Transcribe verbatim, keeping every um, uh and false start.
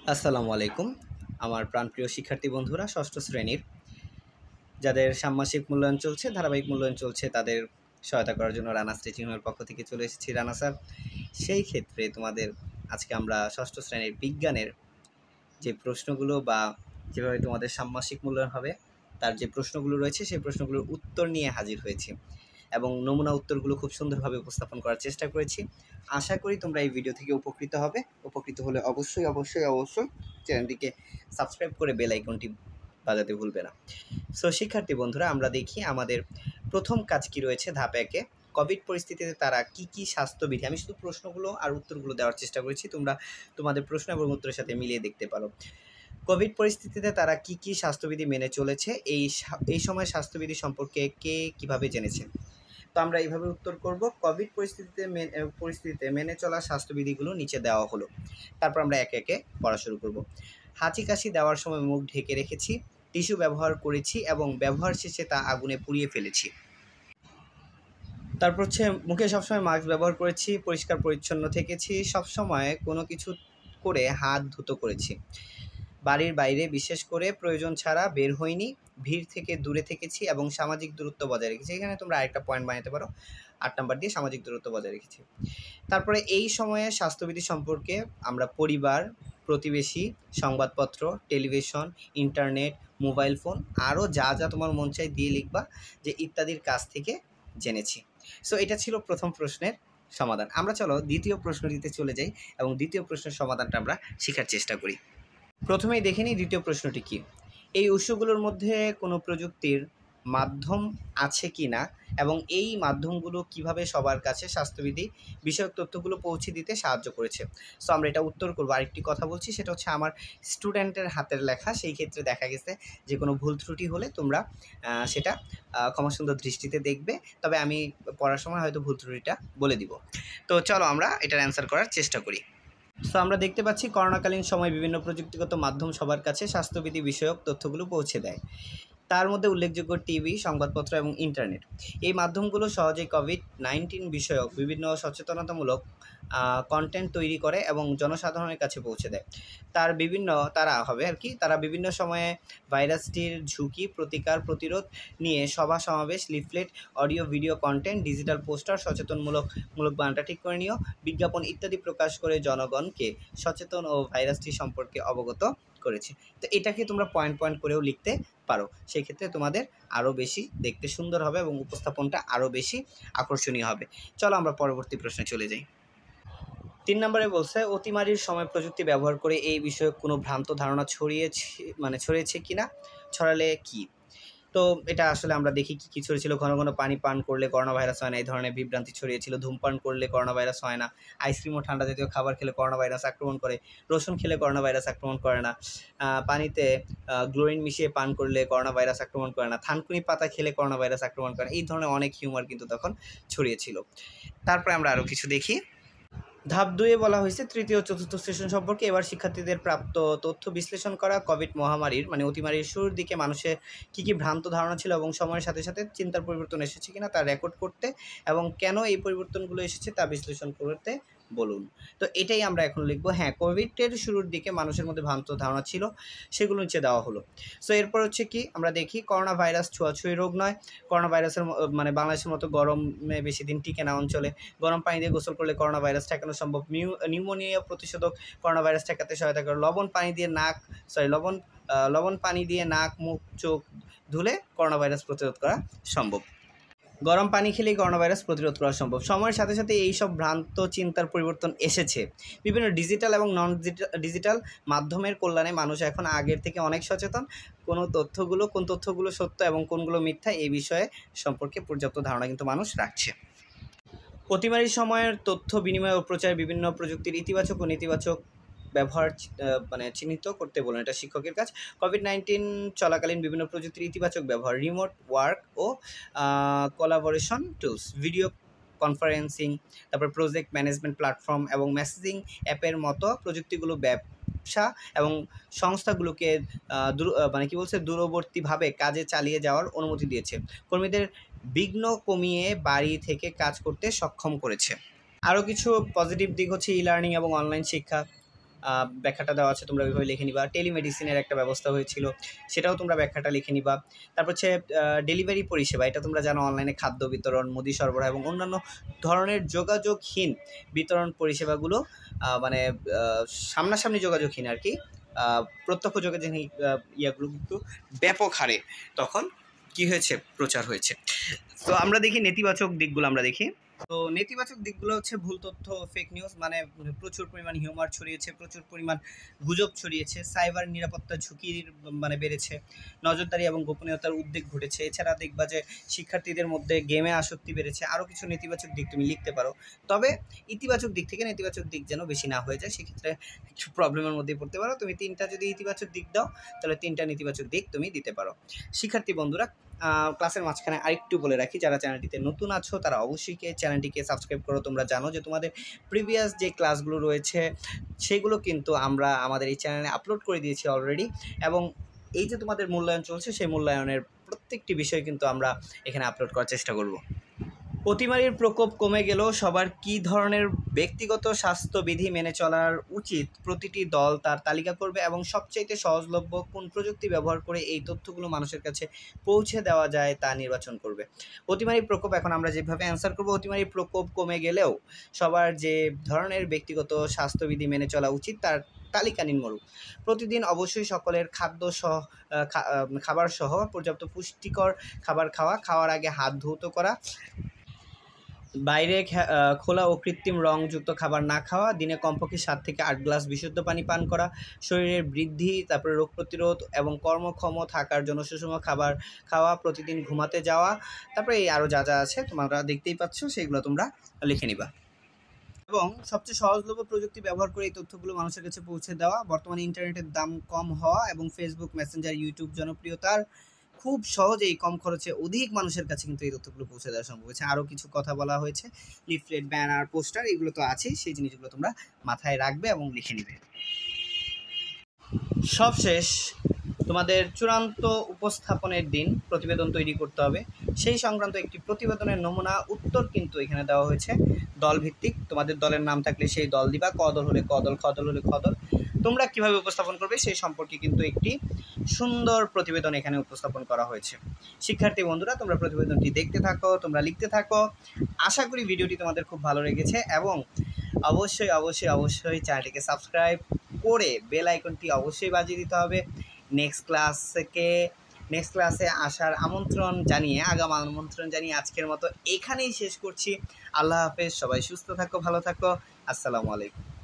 আসসালামু আলাইকুম আমার প্রাণপ্রিয় শিক্ষার্থী বন্ধুরা ষষ্ঠ শ্রেণীর যাদের ষান্মাসিক মূল্যায়ন চলছে ধারাবাহিক মূল্যায়ন চলছে তাদের সহায়তা করার জন্য রানা স্টিচিংয়ের পক্ষ থেকে চলে এসেছি রানা স্যার। সেই ক্ষেত্রে তোমাদের আজকে আমরা ষষ্ঠ শ্রেণীর বিজ্ঞানের যে প্রশ্নগুলো বা যেভাবে তোমাদের ষান্মাসিক মূল্যায়ন হবে তার যে প্রশ্নগুলো রয়েছে সেই প্রশ্নগুলোর উত্তর নিয়ে হাজির হয়েছি এবং নমুনা উত্তরগুলো খুব সুন্দরভাবে উপস্থাপন করার চেষ্টা করেছি। আশা করি তোমরা এই ভিডিও থেকে উপকৃত হবে। উপকৃত হলে অবশ্যই অবশ্যই অবশ্যই চ্যানেলটিকে সাবস্ক্রাইব করে বেল আইকনটি বাজাতে ভুলবে না। সো শিক্ষার্থী বন্ধুরা, আমরা দেখি আমাদের প্রথম কাজ কি রয়েছে ধাপ একে। কোভিড পরিস্থিতিতে তারা কি কি স্বাস্থ্যবিধি, আমি শুধু প্রশ্নগুলো আর উত্তরগুলো দেওয়ার চেষ্টা করেছি, তোমরা তোমাদের প্রশ্ন এবং উত্তরের সাথে মিলিয়ে দেখতে পারো। কোভিড পরিস্থিতিতে তারা কি কি স্বাস্থ্যবিধি মেনে চলেছে, এই এই সময় স্বাস্থ্যবিধি সম্পর্কে কে কিভাবে জেনেছে। তো আমরা এইভাবে উত্তর করব। কোভিড পরিস্থিতিতে পরিস্থিতিতে মেনে চলা স্বাস্থ্যবিধিগুলো নিচে দেওয়া হলো। তারপর আমরা একে একে পড়া শুরু করব। হাঁচি কাশি দেওয়ার সময় মুখ ঢেকে রেখেছি, টিস্যু ব্যবহার করেছি এবং ব্যবহার শেষে তা আগুনে পুড়িয়ে ফেলেছি। তারপর হচ্ছে মুখে সবসময় মাস্ক ব্যবহার করেছি, পরিষ্কার পরিচ্ছন্ন থেকেছি, সবসময় কোনো কিছু করে হাত ধুতো করেছি, বাড়ির বাইরে বিশেষ করে প্রয়োজন ছাড়া বের হইনি, ভিড় থেকে দূরে থেকেছি এবং সামাজিক দূরত্ব বজায় রেখেছি। এখানে তোমরা আরেকটা পয়েন্ট বানাতে পারো, আট নাম্বার দিয়ে সামাজিক দূরত্ব বজায় রেখেছি। তারপরে এই সময়ে স্বাস্থ্যবিধি সম্পর্কে আমরা পরিবার, প্রতিবেশী, সংবাদপত্র, টেলিভিশন, ইন্টারনেট, মোবাইল ফোন, আরও যা যা তোমার মন চাই দিয়ে লিখবা যে ইত্যাদির কাছ থেকে জেনেছি। সো এটা ছিল প্রথম প্রশ্নের সমাধান। আমরা চলো দ্বিতীয় প্রশ্নটিতে চলে যাই এবং দ্বিতীয় প্রশ্নের সমাধানটা আমরা শেখার চেষ্টা করি। প্রথমেই দেখে নিই দ্বিতীয় প্রশ্নটি কি। এই উৎসগুলোর মধ্যে কোনো প্রযুক্তির মাধ্যম আছে কি না এবং এই মাধ্যমগুলো কিভাবে সবার কাছে স্বাস্থ্যবিধি বিষয়ক তথ্যগুলো পৌঁছে দিতে সাহায্য করেছে। সো আমরা এটা উত্তর করবো। আরেকটি কথা বলছি, সেটা হচ্ছে আমার স্টুডেন্টের হাতের লেখা, সেই ক্ষেত্রে দেখা গেছে যে কোনো ভুল ত্রুটি হলে তোমরা সেটা ক্ষমা সুন্দর দৃষ্টিতে দেখবে, তবে আমি পড়ার সময় হয়তো ভুল ত্রুটিটা বলে দিব। তো চলো আমরা এটার অ্যান্সার করার চেষ্টা করি। সো আমরা দেখতে পাচ্ছি করোনাকালীন সময় বিভিন্ন প্রযুক্তিগত মাধ্যম সবার কাছে স্বাস্থ্যবিধি বিষয়ক তথ্যগুলো পৌঁছে দেয়। তার মধ্যে উল্লেখযোগ্য টিভি, সংবাদপত্র এবং ইন্টারনেট। এই মাধ্যমগুলো সহজেই কোভিড নাইন্টিন বিষয়ক বিভিন্ন সচেতনতামূলক কন্টেন্ট তৈরি করে এবং জনসাধারণের কাছে পৌঁছে দেয়। তার বিভিন্ন তারা হবে আর কি তারা বিভিন্ন সময়ে ভাইরাসটির ঝুঁকি, প্রতিকার, প্রতিরোধ নিয়ে সভা সমাবেশ, leaflet, audio video content, digital poster, সচেতনমূলক মূলক বার্তা ঠিক করে নিও, বিজ্ঞাপন ইত্যাদি প্রকাশ করে জনগণকে সচেতন ও ভাইরাসটি সম্পর্কে অবগত করেছে। তো এটাকে তোমরা পয়েন্ট পয়েন্ট করেও লিখতে পারো, সেই ক্ষেত্রে তোমাদের আরও বেশি দেখতে সুন্দর হবে এবং উপস্থাপনটা আরও বেশি আকর্ষণীয় হবে। চলো আমরা পরবর্তী প্রশ্নে চলে যাই। তিন নম্বরে বলছে অতিমারির সময় প্রযুক্তি ব্যবহার করে এই বিষয়ে কোনো ভ্রান্ত ধারণা ছড়িয়েছে মানে ছড়িয়েছে কি না, ছড়ালে কি। তো এটা আসলে আমরা দেখি কী কী ছড়িয়েছিল। ঘন ঘন পানি পান করলে করোনা ভাইরাস হয় না, এই ধরনের বিভ্রান্তি ছড়িয়েছিল। ধূমপান করলে করোনা ভাইরাস হয় না, আইসক্রিম ও ঠান্ডা জাতীয় খাবার খেলে করোনা ভাইরাস আক্রমণ করে, রসুন খেলে করোনা ভাইরাস আক্রমণ করে না, পানিতে গ্লোরিন মিশিয়ে পান করলে করোনা ভাইরাস আক্রমণ করে না, থানকুনি পাতা খেলে করোনা ভাইরাস আক্রমণ করে না, এই ধরনের অনেক হিউমার কিন্তু তখন ছড়িয়েছিল। তারপরে আমরা আরও কিছু দেখি। ধাপ দুয়ে বলা হয়েছে তৃতীয় চতুর্থ সেশন সম্পর্কে। এবার শিক্ষার্থীদের প্রাপ্ত তথ্য বিশ্লেষণ করা। কোভিড মহামারীর মানে অতিমারির শুরুর দিকে মানুষের কী কী ভ্রান্ত ধারণা ছিল এবং সময়ের সাথে সাথে চিন্তার পরিবর্তন এসেছে কিনা তা রেকর্ড করতে এবং কেন এই পরিবর্তনগুলো এসেছে তা বিশ্লেষণ করতে বলুন। তো এটাই আমরা এখন লিখব। হ্যাঁ, কোভিডের শুরুর দিকে মানুষের মধ্যে ভ্রান্ত ধারণা ছিল, সেগুলো নিচে দেওয়া হলো। সো এরপর হচ্ছে কি আমরা দেখি, করোনা ভাইরাস ছোঁয়াছুঁয়ি রোগ নয়। করোনা ভাইরাসের মানে বাংলাদেশের মতো গরমে বেশি দিন টিকে না অঞ্চলে। গরম পানি দিয়ে গোসল করলে করোনা ভাইরাস ঠেকানো সম্ভব। নিউমোনিয়া প্রতিষেধক করোনা ভাইরাস ঠেকাতে সহায়তা করে। লবণ পানি দিয়ে নাক সরি লবণ লবণ পানি দিয়ে নাক, মুখ, চোখ ধুলে করোনা ভাইরাস প্রতিরোধ করা সম্ভব। গরম পানি খেলেই করোনা ভাইরাস প্রতিরোধ করা সম্ভব। সময়ের সাথে সাথে এই সব ভ্রান্ত চিন্তার পরিবর্তন এসেছে। বিভিন্ন ডিজিটাল এবং নন ডিজিটাল মাধ্যমের কল্যাণে মানুষ এখন আগের থেকে অনেক সচেতন। কোনো তথ্যগুলো কোন তথ্যগুলো সত্য এবং কোনগুলো মিথ্যা এই বিষয়ে সম্পর্কে পর্যাপ্ত ধারণা কিন্তু মানুষ রাখছে। অতিমারির সময়ের তথ্য বিনিময় ও প্রচার বিভিন্ন প্রযুক্তির ইতিবাচক ও নেতিবাচক ব্যবহার মানে চিহ্নিত করতে বলুন, এটা শিক্ষকের কাজ। কোভিড নাইন্টিন চলাকালীন বিভিন্ন প্রযুক্তির ইতিবাচক ব্যবহার, রিমোট ওয়ার্ক ও কোলাবোরেশন টুলস, ভিডিও কনফারেন্সিং, তারপর প্রজেক্ট ম্যানেজমেন্ট প্ল্যাটফর্ম এবং মেসেজিং অ্যাপের মতো প্রযুক্তিগুলো ব্যবসা এবং সংস্থাগুলোকে মানে কি বলছে দূরবর্তীভাবে কাজে চালিয়ে যাওয়ার অনুমতি দিয়েছে। কর্মীদের বিঘ্ন কমিয়ে বাড়ি থেকে কাজ করতে সক্ষম করেছে। আরও কিছু পজিটিভ দিক হচ্ছে ই লার্নিং এবং অনলাইন শিক্ষা। ব্যাখ্যাটা দেওয়া আছে, তোমরা ওইভাবে লিখে নিবা। টেলিমেডিসিনের একটা ব্যবস্থা হয়েছিল, সেটাও তোমরা ব্যাখ্যাটা লিখে নিবা। তারপর হচ্ছে ডেলিভারি পরিষেবা, এটা তোমরা জানো অনলাইনে খাদ্য বিতরণ, মুদি সরবরাহ এবং অন্যান্য ধরনের যোগাযোগহীন বিতরণ পরিষেবাগুলো মানে সামনাসামনি যোগাযোগহীন আর কি, প্রত্যক্ষ যোগাযোগ ইয়াগুলো কিন্তু ব্যাপক হারে তখন কি হয়েছে, প্রচার হয়েছে। তো আমরা দেখি নেতিবাচক দিকগুলো, আমরা দেখি। তো নেতিবাচক দিকগুলো হচ্ছে ভুল তথ্য, ফেক নিউজ, মানে প্রচুর পরিমাণ হিউমার ছড়িয়েছে, প্রচুর পরিমাণ গুজব ছড়িয়েছে, সাইবার নিরাপত্তার ঝুঁকির মানে বেড়েছে, নজরদারি এবং গোপনীয়তার উদ্বেগ ঘটেছে। এছাড়া দেখবা যে শিক্ষার্থীদের মধ্যে গেমে আসক্তি বেড়েছে। আরও কিছু নেতিবাচক দিক তুমি লিখতে পারো, তবে ইতিবাচক দিক থেকে নেতিবাচক দিক যেন বেশি না হয়ে যায়, সেক্ষেত্রে একটু প্রবলেমের মধ্যেই পড়তে পারো। তুমি তিনটা যদি ইতিবাচক দিক দাও তাহলে তিনটা নেতিবাচক দিক তুমি দিতে পারো। শিক্ষার্থী বন্ধুরা, ক্লাসের মাঝখানে আরেকটু বলে রাখি, যারা চ্যানেলটিতে নতুন আছো তারা অবশ্যই চ্যানেলটিকে সাবস্ক্রাইব করো। তোমরা জানো যে তোমাদের প্রিভিয়াস যে ক্লাসগুলো রয়েছে সেগুলো কিন্তু আমরা আমাদের এই চ্যানেলে আপলোড করে দিয়েছি অলরেডি, এবং এই যে তোমাদের মূল্যায়ন চলছে সেই মূল্যায়নের প্রত্যেকটি বিষয় কিন্তু আমরা এখানে আপলোড করার চেষ্টা করব। অতিমারির প্রকোপ কমে গেলেও সবার কী ধরনের ব্যক্তিগত স্বাস্থ্যবিধি মেনে চলার উচিত, প্রতিটি দল তার তালিকা করবে এবং সবচাইতে সহজলভ্য কোন প্রযুক্তি ব্যবহার করে এই তথ্যগুলো মানুষের কাছে পৌঁছে দেওয়া যায় তা নির্বাচন করবে। অতিমারির প্রকোপ, এখন আমরা যেভাবে অ্যান্সার করবো, অতিমারির প্রকোপ কমে গেলেও সবার যে ধরনের ব্যক্তিগত স্বাস্থ্যবিধি মেনে চলা উচিত তার তালিকা নিম্নরূপ। প্রতিদিন অবশ্যই সকলের খাদ্য সহ খাবার সহ পর্যাপ্ত পুষ্টিকর খাবার খাওয়া, খাওয়ার আগে হাত ধৌত করা, বাইরে খোলা ও কৃত্রিম রংযুক্ত খাবার না খাওয়া, দিনে কমপক্ষে সাত থেকে আট গ্লাস বিশুদ্ধ পানি পান করা, শরীরের বৃদ্ধি, তারপরে রোগ প্রতিরোধ এবং কর্মক্ষম থাকার জন্য সুষম খাবার খাওয়া, প্রতিদিন ঘুমাতে যাওয়া, তারপরে এই আরও যা যা আছে তোমরা দেখতেই পাচ্ছ সেগুলো তোমরা লিখে নিবা। এবং সবচেয়ে সহজলভ্য প্রযুক্তি ব্যবহার করে এই তথ্যগুলো মানুষের কাছে পৌঁছে দেওয়া, বর্তমানে ইন্টারনেটের দাম কম হওয়া এবং ফেসবুক, মেসেঞ্জার, ইউটিউব জনপ্রিয়তার খুব সহজেই কম খরচে অধিক মানুষের কাছে কিন্তু এই তথ্যগুলো পৌঁছে দেওয়া সম্ভব হয়েছে। আরও কিছু কথা বলা হয়েছে, লিফলেট, ব্যানার, পোস্টার, এগুলো তো আছেই, সেই জিনিসগুলো তোমরা মাথায় রাখবে এবং লিখে নিবে। সবশেষ তোমাদের চূড়ান্ত উপস্থাপনের দিন প্রতিবেদন তৈরি করতে হবে। সেই সংক্রান্ত একটি প্রতিবেদনের নমুনা উত্তর কিন্তু এখানে দেওয়া হয়েছে, দল ভিত্তিক। তোমাদের দলের নাম থাকলে সেই দল দিবা, ক দল হলে ক দল, খ দল হলে খ দল। তোমরা কীভাবে উপস্থাপন করবে সেই সম্পর্কে কিন্তু একটি সুন্দর প্রতিবেদন এখানে উপস্থাপন করা হয়েছে। শিক্ষার্থী বন্ধুরা, তোমরা প্রতিবেদনটি দেখতে থাকো, তোমরা লিখতে থাকো। আশা করি ভিডিওটি তোমাদের খুব ভালো লেগেছে, এবং অবশ্যই অবশ্যই অবশ্যই চ্যানেলটিকে সাবস্ক্রাইব করে বেল আইকনটি অবশ্যই বাজিয়ে দিতে হবে। নেক্সট ক্লাসকে নেক্সট ক্লাসে আসার আমন্ত্রণ জানিয়ে, আগাম আমন্ত্রণ জানিয়ে আজকের মতো এখানেই শেষ করছি। আল্লাহ হাফেজ, সবাই সুস্থ থাকো, ভালো থাকো, আসসালামু আলাইকুম।